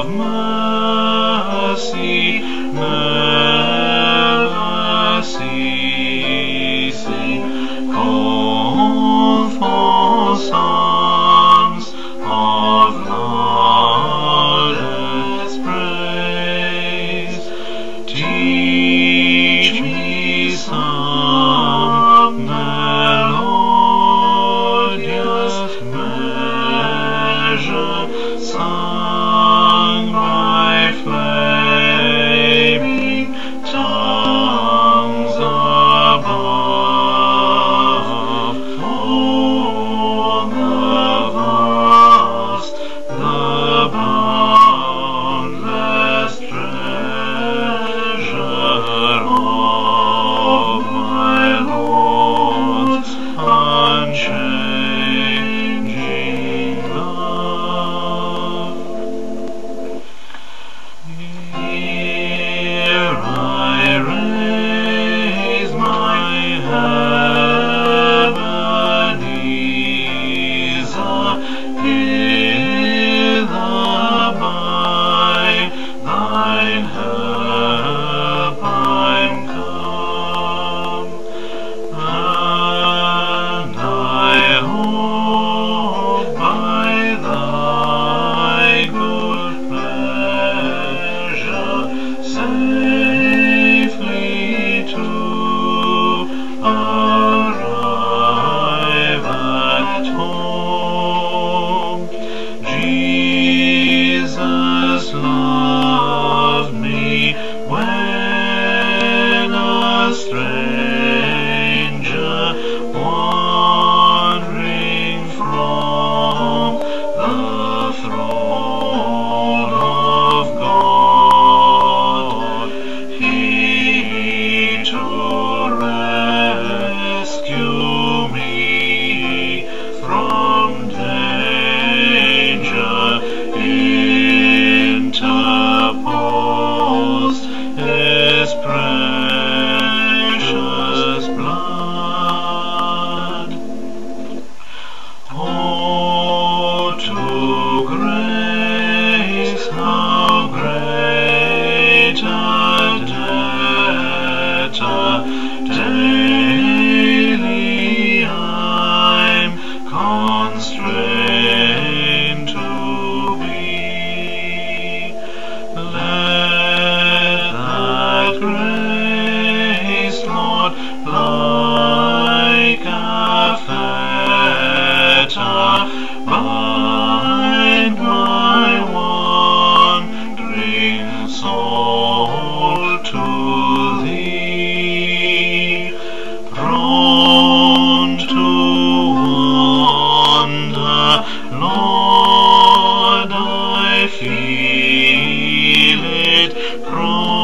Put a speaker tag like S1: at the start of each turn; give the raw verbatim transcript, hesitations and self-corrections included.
S1: of mercy, never ceasing, call for songs of loudest praise. Teach me some melodious measure, sung by flaming tongues above. Oh, the vast, the boundless treasure of my Lord's unchanging love. Here I raise my Ebenezer, hither by thine help I'm come, and I hope by thy good pleasure safely to arrive at home. Jesus loved me when a stranger, wandering from the throne of God, he to rescue me from danger interposed his precious blood. Oh, to grace how great a debtor daily I'm constrained to be. Let that grace, Lord, like a fetter, bind my wandering soul to thee. Prone to wander, Lord, I feel it, prone